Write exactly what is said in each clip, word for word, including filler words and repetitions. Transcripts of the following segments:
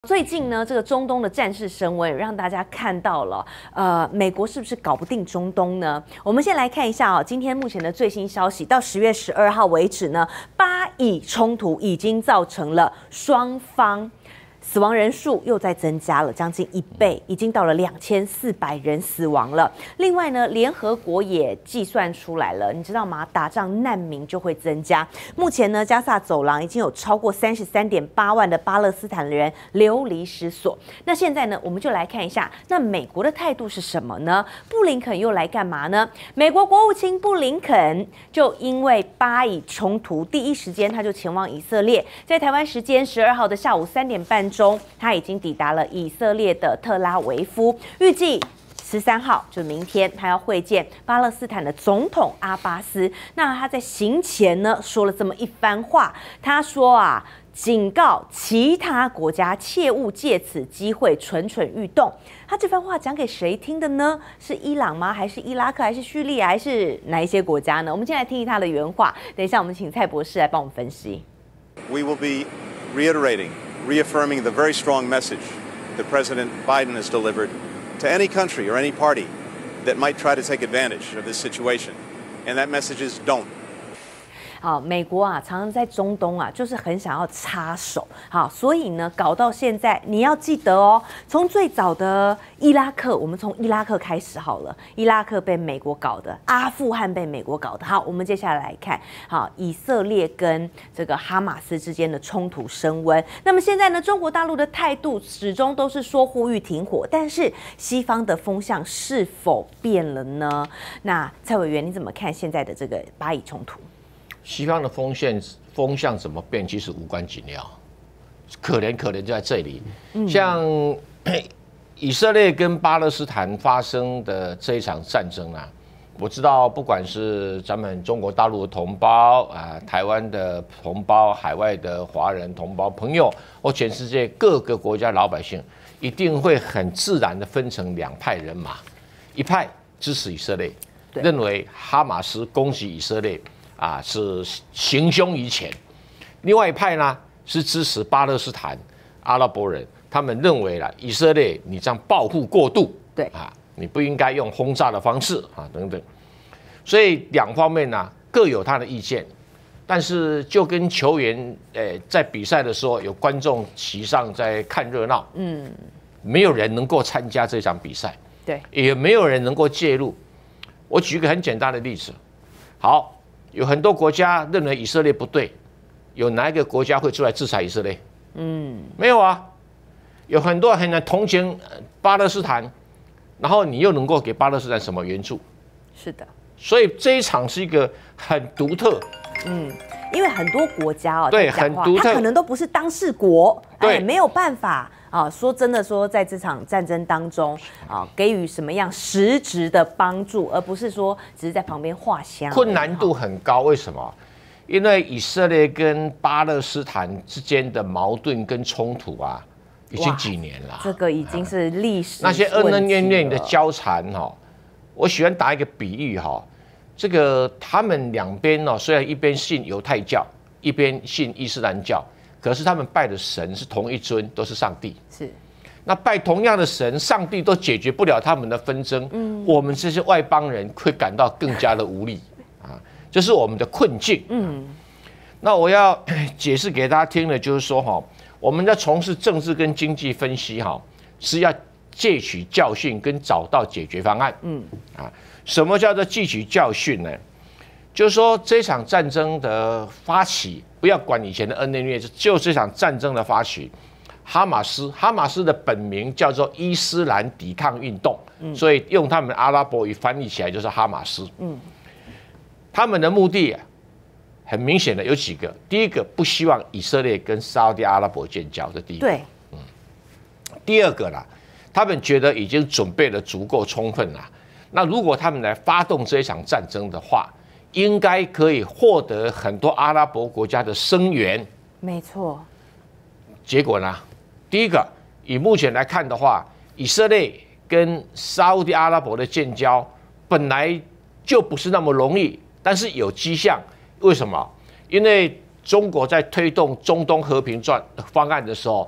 最近呢，这个中东的战事升温，让大家看到了，呃，美国是不是搞不定中东呢？我们先来看一下哦，今天目前的最新消息，到十月十二号为止呢，巴以冲突已经造成了双方死亡人数又在增加了将近一倍，已经到了两千四百人死亡了。另外呢，联合国也计算出来了，你知道吗？打仗难民就会增加。目前呢，加萨走廊已经有超过三十三点八万的巴勒斯坦人流离失所。那现在呢，我们就来看一下，那美国的态度是什么呢？布林肯又来干嘛呢？美国国务卿布林肯就因为巴以冲突，第一时间他就前往以色列，在台湾时间十二号的下午三点半中，他已经抵达了以色列的特拉维夫，预计十三号就明天，他要会见巴勒斯坦的总统阿巴斯。那他在行前呢说了这么一番话，他说啊，警告其他国家切勿借此机会蠢蠢欲动。他这番话讲给谁听的呢？是伊朗吗？还是伊拉克？还是叙利亚？还是哪一些国家呢？我们先来听听他的原话。等一下，我们请蔡博士来帮我们分析。 We will be reiterating, reaffirming the very strong message that President Biden has delivered to any country or any party that might try to take advantage of this situation. And that message is don't. 好，美国啊，常常在中东啊，就是很想要插手。好，所以呢，搞到现在，你要记得哦，从最早的伊拉克，我们从伊拉克开始好了。伊拉克被美国搞的，阿富汗被美国搞的。好，我们接下来来看，好，以色列跟这个哈马斯之间的冲突升温。那么现在呢，中国大陆的态度始终都是说呼吁停火，但是西方的风向是否变了呢？那蔡委员，你怎么看现在的这个巴以冲突？ 西方的风向风向怎么变，其实无关紧要。可怜可怜就在这里，像以色列跟巴勒斯坦发生的这一场战争啊，我知道不管是咱们中国大陆的同胞啊、台湾的同胞、海外的华人同胞、朋友，或全世界各个国家老百姓，一定会很自然的分成两派人马，一派支持以色列，认为哈马斯攻击以色列。啊，是行凶于前。另外一派呢是支持巴勒斯坦阿拉伯人，他们认为啦，以色列你这样报复过度， 对啊，你不应该用轰炸的方式啊等等。所以两方面呢各有他的意见，但是就跟球员诶在比赛的时候有观众席上在看热闹，嗯，没有人能够参加这场比赛， 对， 也没有人能够介入。我举一个很简单的例子，好。有很多国家认为以色列不对，有哪一个国家会出来制裁以色列？嗯，没有啊。有很多很同情巴勒斯坦，然后你又能够给巴勒斯坦什么援助？ 是的。 所以这一场是一个很独特。嗯， 因为很多国家哦， 对，很独特， 它可能都不是当事国， 对， 哎，没有办法。啊，说真的，说在这场战争当中啊，给予什么样实质的帮助，而不是说只是在旁边画虾。 困难度很高，为什么？因为以色列跟巴勒斯坦之间的矛盾跟冲突啊，已经几年了。 这个已经是历史。 那些恩恩怨怨的交缠哈，我喜欢打一个比喻哈，这个他们两边呢，虽然一边信犹太教，一边信伊斯兰教。可是他们拜的神是同一尊，都是上帝。 是， 那拜同样的神，上帝都解决不了他们的纷争。嗯，我们这些外邦人会感到更加的无力啊，这是我们的困境。嗯，那我要解释给大家听的，就是说哈，我们在从事政治跟经济分析哈，是要汲取教训跟找到解决方案。嗯，啊，什么叫做汲取教训呢？就是说这场战争的发起，不要管以前的恩恩怨怨，就这场战争的发起，哈马斯，哈马斯的本名叫做伊斯兰抵抗运动，嗯、所以用他们阿拉伯语翻译起来就是哈马斯。嗯，他们的目的、啊、很明显的有几个，第一个不希望以色列跟沙特阿拉伯建交，这第一个。 对， 嗯，第二个啦，他们觉得已经准备的足够充分了，那如果他们来发动这一场战争的话，应该可以获得很多阿拉伯国家的声援。 没错。 结果呢？第一个，以目前来看的话，以色列跟沙烏地阿拉伯的建交本来就不是那么容易，但是有迹象。为什么？因为中国在推动中东和平方案的时候，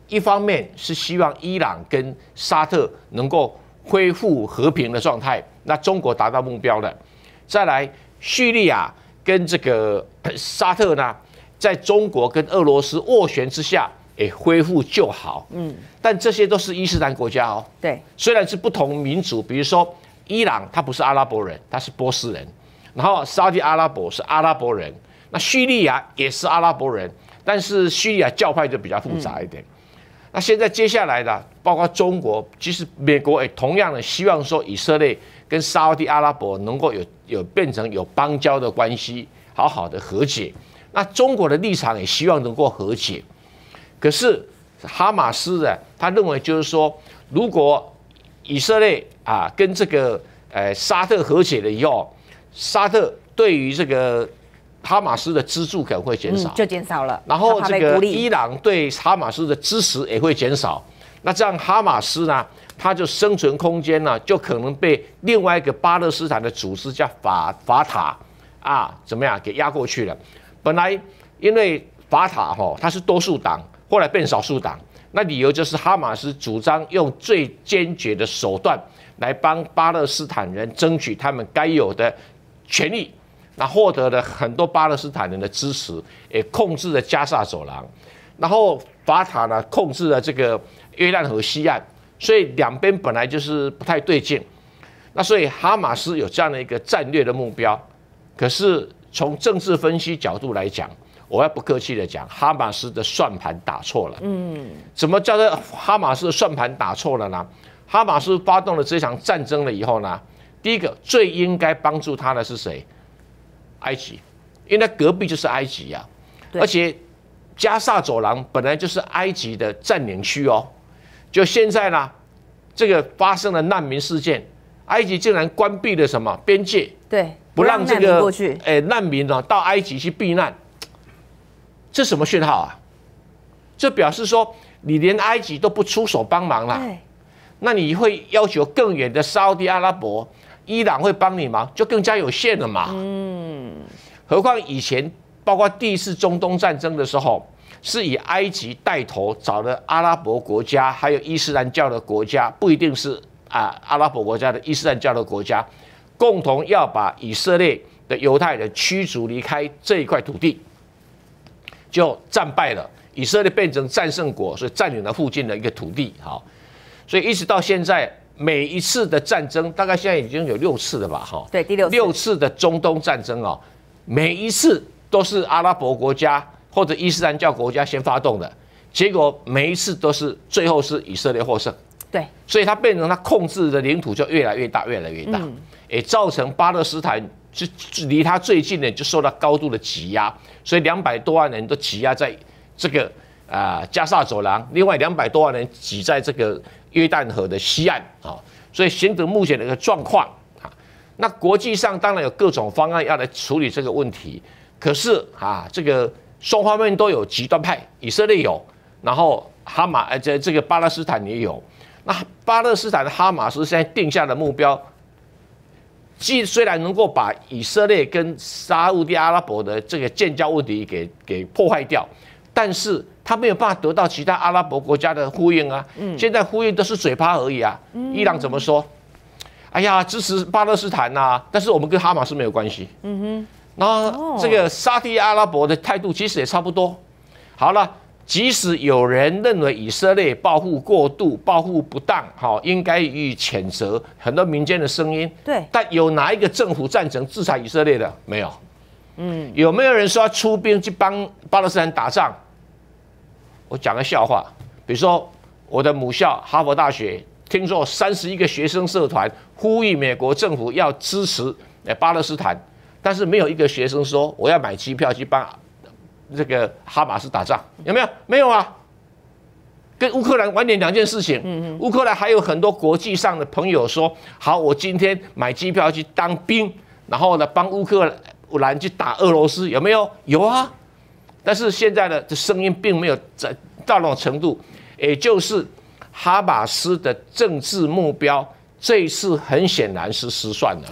一方面是希望伊朗跟沙特能够恢复和平的状态，那中国达到目标了。再来，叙利亚跟这个沙特呢，在中国跟俄罗斯斡旋之下，也恢复就好。嗯，但这些都是伊斯兰国家哦。 对， 虽然是不同民族，比如说伊朗，他不是阿拉伯人，他是波斯人；然后沙特阿拉伯是阿拉伯人，那叙利亚也是阿拉伯人，但是叙利亚教派就比较复杂一点。嗯，那现在接下来的，包括中国，其实美国也同样的希望说，以色列跟沙特阿拉伯能够有有变成有邦交的关系，好好的和解。那中国的立场也希望能够和解，可是哈马斯的他认为就是说，如果以色列啊跟这个呃沙特和解了以后，沙特对于这个哈马斯的资助可能会减少， 嗯，就减少了。 然后这个伊朗对哈马斯的支持也会减少。那这样哈马斯呢，它就生存空间呢，就可能被另外一个巴勒斯坦的组织叫法法塔啊，怎么样给压过去了？本来因为法塔哈它是多数党，后来变少数党，那理由就是哈马斯主张用最坚决的手段来帮巴勒斯坦人争取他们该有的权利。那获得了很多巴勒斯坦人的支持，也控制了加萨走廊，然后法塔呢控制了这个约旦河西岸，所以两边本来就是不太对劲。那所以哈马斯有这样的一个战略的目标，可是从政治分析角度来讲，我要不客气的讲，哈马斯的算盘打错了。嗯，怎么叫做哈马斯的算盘打错了呢？哈马斯发动了这场战争了以后呢，第一个最应该帮助他的是谁？埃及，因为隔壁就是埃及啊，而且加萨走廊本来就是埃及的占领区哦，就现在呢，这个发生了难民事件，埃及竟然关闭了什么边界， 对， 不让这个过去， 哎难民呢到埃及去避难，这什么讯号啊？这表示说你连埃及都不出手帮忙了，那你会要求更远的沙特阿拉伯？伊朗会帮你忙，就更加有限了嘛。嗯，何况以前包括第一次中东战争的时候，是以埃及带头找了阿拉伯国家，还有伊斯兰教的国家，不一定是啊阿拉伯国家的伊斯兰教的国家，共同要把以色列的犹太人驱逐离开这一块土地，就战败了。以色列变成战胜国，所以占领了附近的一个土地。好，所以一直到现在。每一次的战争，大概现在已经有六次了吧？哈， 对，第六次六次的中东战争哦，每一次都是阿拉伯国家或者伊斯兰教国家先发动的，结果每一次都是最后是以色列获胜。 对， 所以它变成它控制的领土就越来越大，越来越大，嗯、也造成巴勒斯坦就离它最近的就受到高度的挤压，所以两百多万人都挤压在这个啊、呃、加萨走廊，另外两百多万人挤在这个。约旦河的西岸啊，所以形成目前的一个状况啊。那国际上当然有各种方案要来处理这个问题，可是啊，这个双方面都有极端派，以色列有，然后哈马呃这这个巴勒斯坦也有。那巴勒斯坦的哈马斯现在定下的目标，既虽然能够把以色列跟沙烏地阿拉伯的这个建交问题给给破坏掉，但是他没有办法得到其他阿拉伯国家的呼应啊！嗯、现在呼应都是嘴巴而已啊！嗯、伊朗怎么说？哎呀，支持巴勒斯坦呐、啊，但是我们跟哈马斯没有关系。嗯哼。然后这个沙特阿拉伯的态度其实也差不多。好了，即使有人认为以色列报复过度、报复不当，好，应该予以谴责，很多民间的声音。 对。但有哪一个政府赞成制裁以色列的？没有。嗯。有没有人说要出兵去帮巴勒斯坦打仗？我讲个笑话，比如说我的母校哈佛大学，听说三十一个学生社团呼吁美国政府要支持巴勒斯坦，但是没有一个学生说我要买机票去帮这个哈马斯打仗，有没有？没有啊。跟乌克兰完全两件事情。乌克兰还有很多国际上的朋友说，好，我今天买机票去当兵，然后呢帮乌克兰去打俄罗斯，有没有？有啊。但是现在的声音并没有在到那种程度，也就是哈马斯的政治目标这一次很显然是失算了。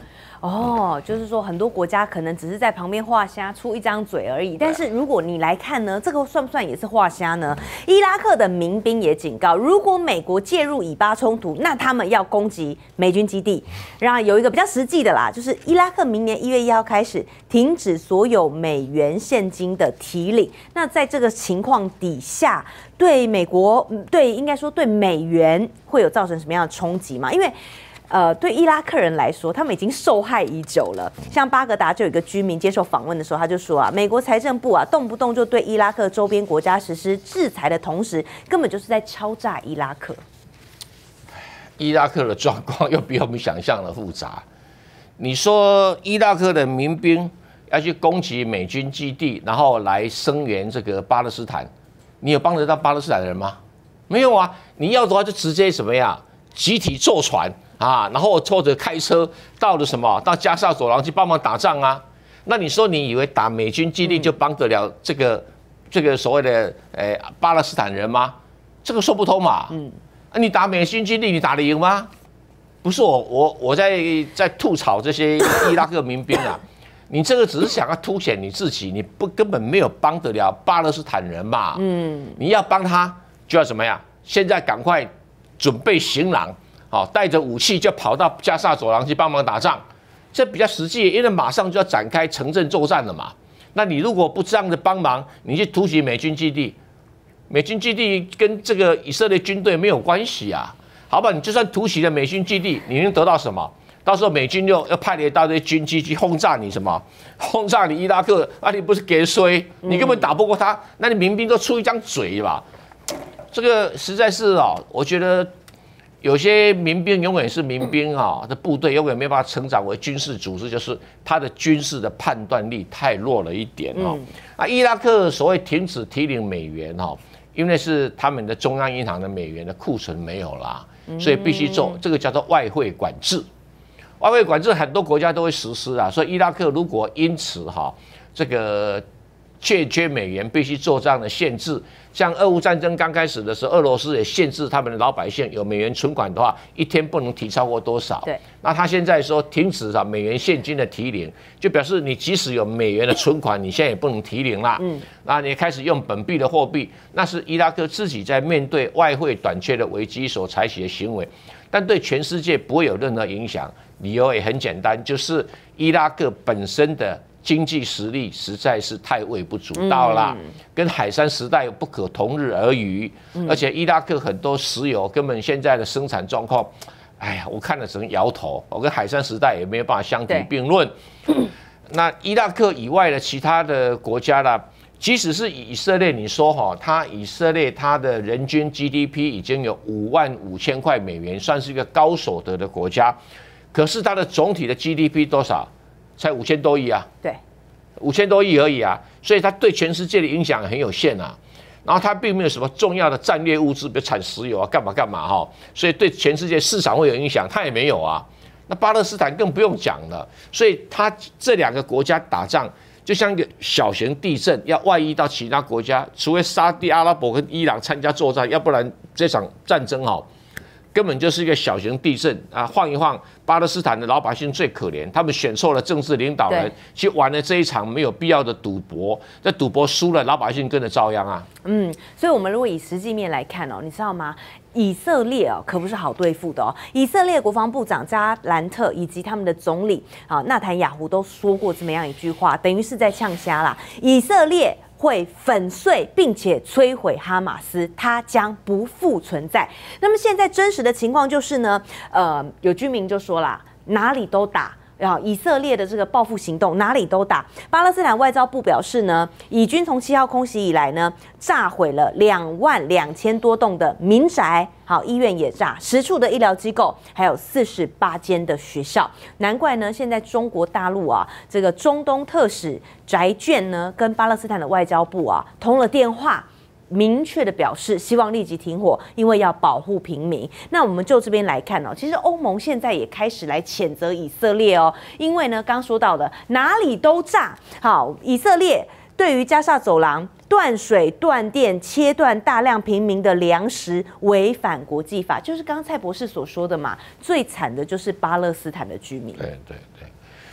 哦，就是说很多国家可能只是在旁边画虾，出一张嘴而已。但是如果你来看呢，这个算不算也是画虾呢？伊拉克的民兵也警告，如果美国介入以巴冲突，那他们要攻击美军基地。然后有一个比较实际的啦，就是伊拉克明年一月一号开始停止所有美元现金的提领。那在这个情况底下，对美国，对应该说对美元会有造成什么样的冲击吗？因为呃，对伊拉克人来说，他们已经受害已久了。像巴格达就有一个居民接受访问的时候，他就说啊，美国财政部啊，动不动就对伊拉克周边国家实施制裁的同时，根本就是在敲诈伊拉克。 伊拉克的状况又比我们想象的复杂。你说伊拉克的民兵要去攻击美军基地，然后来声援这个巴勒斯坦，你有帮得到巴勒斯坦人吗？没有啊！你要的话就直接什么呀？集体坐船啊，然后或者开车到了什么到加沙走廊去帮忙打仗啊？那你说你以为打美军基地就帮得了这个、嗯、这个所谓的呃巴勒斯坦人吗？这个说不通嘛。嗯，啊、你打美军基地你打得赢吗？不是我我我在在吐槽这些伊拉克民兵啊，你这个只是想要凸显你自己，你不根本没有帮得了巴勒斯坦人嘛。嗯，你要帮他就要怎么样？现在赶快准备行囊。好，带着武器就跑到加沙走廊去帮忙打仗，这比较实际，因为马上就要展开城镇作战了嘛。那你如果不这样的帮忙，你去突袭美军基地，美军基地跟这个以色列军队没有关系啊。好吧，你就算突袭了美军基地，你能得到什么？到时候美军又要派了一大堆军机去轰炸你什么？轰炸你伊拉克，啊，你不是给衰？你根本打不过他，那你民兵都出一张嘴吧？这个实在是啊，我觉得。有些民兵永远是民兵啊，这部队永远没办法成长为军事组织，就是他的军事的判断力太弱了一点哦。那伊拉克所谓停止提领美元哈，因为是他们的中央银行的美元的库存没有啦，所以必须做这个叫做外汇管制。外汇管制很多国家都会实施啊，所以伊拉克如果因此哈这个欠缺美元，必须做这样的限制。像俄乌战争刚开始的时候，俄罗斯也限制他们的老百姓有美元存款的话，一天不能提超过多少。对。那他现在说停止啊美元现金的提领，就表示你即使有美元的存款，你现在也不能提领啦。嗯。那你开始用本币的货币，那是伊拉克自己在面对外汇短缺的危机所采取的行为，但对全世界不会有任何影响。理由也很简单，就是伊拉克本身的。经济实力实在是太微不足道啦，嗯、跟海山时代不可同日而语。嗯、而且伊拉克很多石油根本现在的生产状况，哎呀，我看了只能摇头。我跟海山时代也没有办法相提并论。那伊拉克以外的其他的国家啦，即使是以色列，你说哈，它以色列它的人均 G D P 已经有五万五千块美元，算是一个高所得的国家，可是它的总体的 G D P 多少？才五千多亿啊， 对， 五千多亿而已啊，所以它对全世界的影响很有限啊。然后它并没有什么重要的战略物资，比如产石油啊，干嘛干嘛哈，所以对全世界市场会有影响，它也没有啊。那巴勒斯坦更不用讲了，所以它这两个国家打仗就像一个小型地震，要外溢到其他国家，除非沙地阿拉伯跟伊朗参加作战，要不然这场战争哈。根本就是一个小型地震啊！晃一晃，巴勒斯坦的老百姓最可怜，他们选错了政治领导人，去玩了这一场没有必要的赌博。这赌博输了，老百姓跟着遭殃啊！ 嗯，所以我们如果以实际面来看哦，你知道吗？以色列哦，可不是好对付的哦。以色列国防部长加兰特以及他们的总理啊纳坦雅胡都说过这么样一句话，等于是在呛瞎啦。以色列会粉碎并且摧毁哈马斯，它将不复存在。那么现在真实的情况就是呢，呃，有居民就说啦，哪里都打。啊，以色列的这个报复行动哪里都打。巴勒斯坦外交部表示呢，以军从七号空袭以来呢，炸毁了两万两千多栋的民宅，好，医院也炸，十处的医疗机构，还有四十八间的学校。难怪呢，现在中国大陆啊，这个中东特使翟隽呢，跟巴勒斯坦的外交部啊通了电话。明确的表示希望立即停火，因为要保护平民。那我们就这边来看哦，其实欧盟现在也开始来谴责以色列哦，因为呢，刚说到的哪里都炸。好，以色列对于加沙走廊断水断电，切断大量平民的粮食，违反国际法，就是刚蔡博士所说的嘛。最惨的就是巴勒斯坦的居民。 对对对，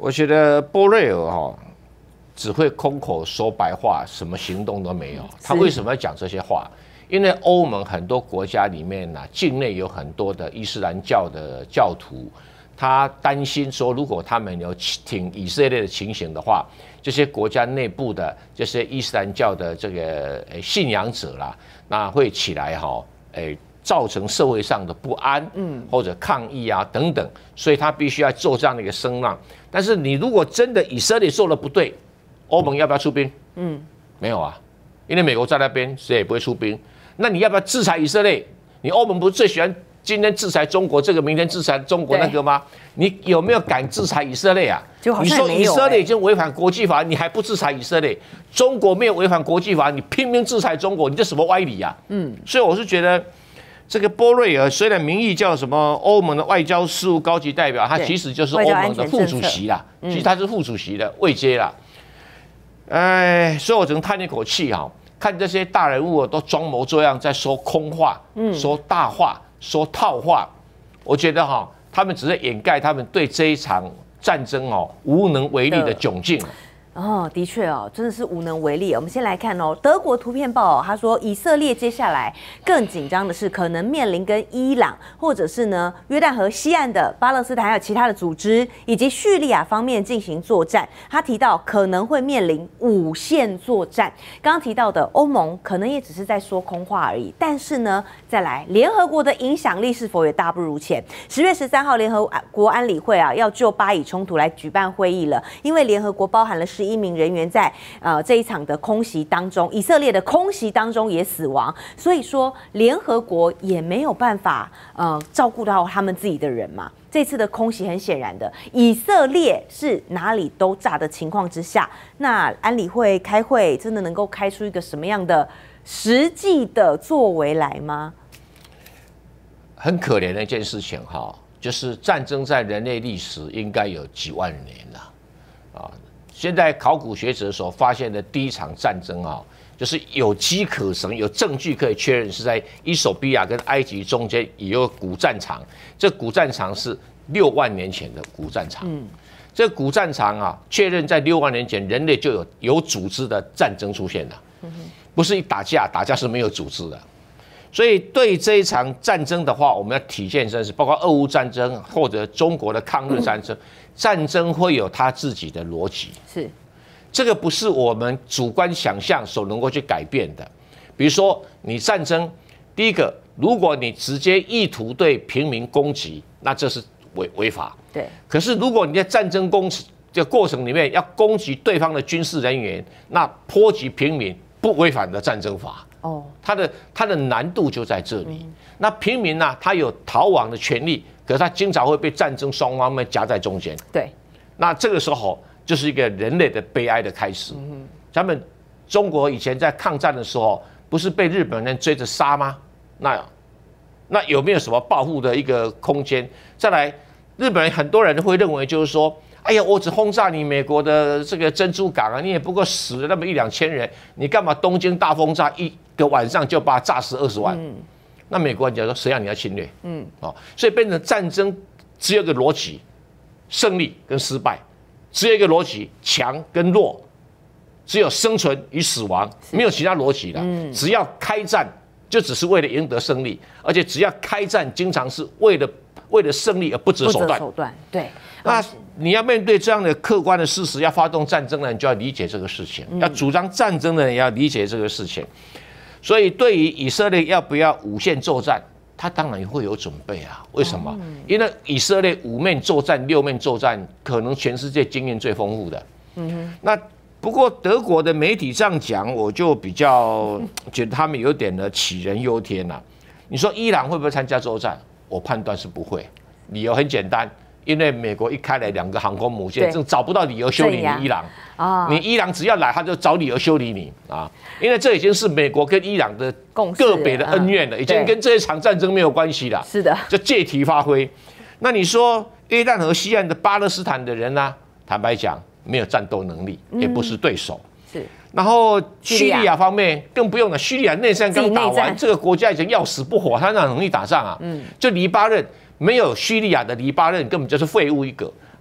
我觉得波瑞尔哈只会空口说白话，什么行动都没有。他为什么要讲这些话？因为欧盟很多国家里面呢、啊，境内有很多的伊斯兰教的教徒，他担心说，如果他们有挺以色列的情形的话，这些国家内部的这些伊斯兰教的这个信仰者啦，那会起来哈，诶。造成社会上的不安，嗯，或者抗议啊等等，所以他必须要做这样的一个声浪。但是你如果真的以色列做的不对，欧盟要不要出兵？嗯，没有啊，因为美国在那边，谁也不会出兵。那你要不要制裁以色列？你欧盟不是最喜欢今天制裁中国这个，明天制裁中国那个吗？你有没有敢制裁以色列啊？你说以色列已经违反国际法，你还不制裁以色列？中国没有违反国际法，你拼命制裁中国，你这什么歪理啊？嗯，所以我是觉得。这个波瑞尔虽然名义叫什么欧盟的外交事务高级代表，他其实就是欧盟的副主席啦，其实他是副主席的位阶啦。哎，所以我只能叹一口气哈，看这些大人物都装模作样在说空话，说大话，说套话，我觉得哈，他们只是掩盖他们对这一场战争哦无能为力的窘境。 哦，的确哦，真的是无能为力。我们先来看哦，德国图片报、哦、他说，以色列接下来更紧张的是，可能面临跟伊朗或者是呢约旦河西岸的巴勒斯坦还有其他的组织以及叙利亚方面进行作战。他提到可能会面临五线作战。刚刚提到的欧盟可能也只是在说空话而已，但是呢，再来联合国的影响力是否也大不如前？十月十三号，联合国安理会啊要就巴以冲突来举办会议了，因为联合国包含了十一名人员在呃这一场的空袭当中，以色列的空袭当中也死亡，所以说联合国也没有办法呃照顾到他们自己的人嘛。这次的空袭很显然的，以色列是哪里都炸的情况之下，那安理会开会真的能够开出一个什么样的实际的作为来吗？ 很可怜的一件事情哈，就是战争在人类历史应该有几万年了啊。现在考古学者所发现的第一场战争啊，就是有迹可循，有证据可以确认是在伊索比亚跟埃及中间有古战场。这古战场是六万年前的古战场。嗯，这古战场啊，确认在六万年前人类就有有组织的战争出现了。不是一打架，打架是没有组织的。所以对这一场战争的话，我们要体现的是，包括俄乌战争或者中国的抗日战争，战争会有它自己的逻辑。是，这个不是我们主观想象所能够去改变的。比如说，你战争，第一个，如果你直接意图对平民攻击，那这是违违法。对。可是如果你在战争攻的过程里面要攻击对方的军事人员，那波及平民不违反的战争法。哦，它的它的难度就在这里。嗯、那平民呢、啊，他有逃亡的权利，可是他经常会被战争双方们夹在中间。对，那这个时候就是一个人类的悲哀的开始。嗯、咱们中国以前在抗战的时候，不是被日本人追着杀吗？那那有没有什么报复的一个空间？再来，日本人很多人会认为就是说。哎呀，我只轰炸你美国的这个珍珠港啊，你也不过死了那么一两千人，你干嘛东京大轰炸一个晚上就把它炸死二十万？嗯、那美国人讲说，谁让你要侵略？嗯，哦，所以变成战争只有一个逻辑，胜利跟失败，只有一个逻辑，强跟弱，只有生存与死亡，没有其他逻辑的。嗯、只要开战，就只是为了赢得胜利，而且只要开战，经常是为了为了胜利而不择手段。手段，对。那你要面对这样的客观的事实，要发动战争的人就要理解这个事情，要主张战争的人也要理解这个事情。所以，对于以色列要不要五线作战，他当然会有准备啊。为什么？因为以色列五面作战、六面作战，可能全世界经验最丰富的。嗯，那不过德国的媒体这样讲，我就比较觉得他们有点的杞人忧天呐。你说伊朗会不会参加作战？我判断是不会，理由很简单。因为美国一开了两个航空母舰，正找不到理由修理你伊朗啊！你伊朗只要来，他就找理由修理你啊！因为这已经是美国跟伊朗的个别的恩怨了，已经跟这一场战争没有关系了。是的，就借题发挥。那你说约旦河西岸的巴勒斯坦的人呢、啊？坦白讲，没有战斗能力，也不是对手。是。然后叙利亚方面更不用了，叙利亚内战刚打完，这个国家已经要死不活，他哪能力打仗啊？嗯，就黎巴嫩。没有叙利亚的黎巴嫩根本就是废物一个，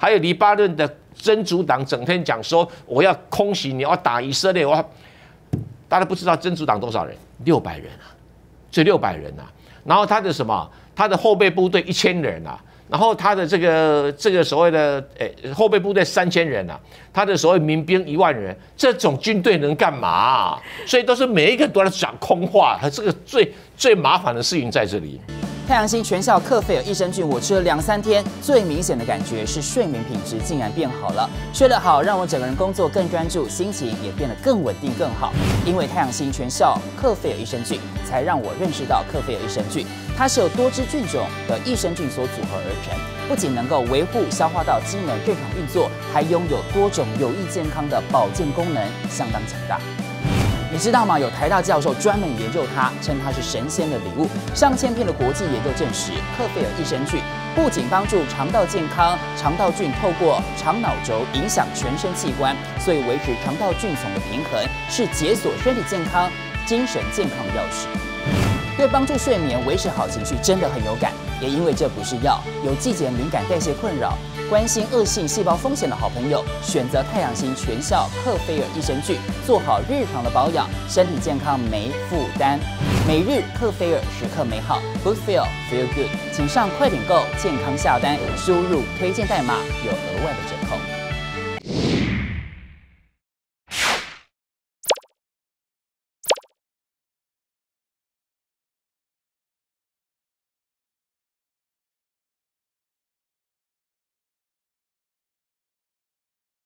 还有黎巴嫩的真主党整天讲说我要空袭，你要打以色列，我要大家不知道真主党多少人？六百人啊，这六百人啊。然后他的什么？他的后备部队一千人啊。然后他的这个这个所谓的诶后备部队三千人啊，他的所谓民兵一万人，这种军队能干嘛啊？所以都是每一个都在讲空话，和这个最最麻烦的事情在这里。 太阳星全效克菲尔益生菌，我吃了两三天，最明显的感觉是睡眠品质竟然变好了。睡得好，让我整个人工作更专注，心情也变得更稳定更好。因为太阳星全效克菲尔益生菌，才让我认识到克菲尔益生菌，它是由多支菌种的益生菌所组合而成，不仅能够维护消化道机能正常运作，还拥有多种有益健康的保健功能，相当强大。你知道吗？有台大教授专门研究它，称它是神仙的礼物。上千篇的国际研究证实，克菲尔益生菌不仅帮助肠道健康，肠道菌透过肠脑轴影响全身器官，所以维持肠道菌丛的平衡是解锁身体健康、精神健康的钥匙。对帮助睡眠、维持好情绪真的很有感。也因为这不是药，有季节敏感、代谢困扰、关心恶性细胞风险的好朋友，选择太阳星全效克菲尔益生菌，做好日常的保养，身体健康没负担。每日克菲尔，时刻美好 ，Good Feel Feel Good， 请上快点购健康下单，输入推荐代码有额外的折扣。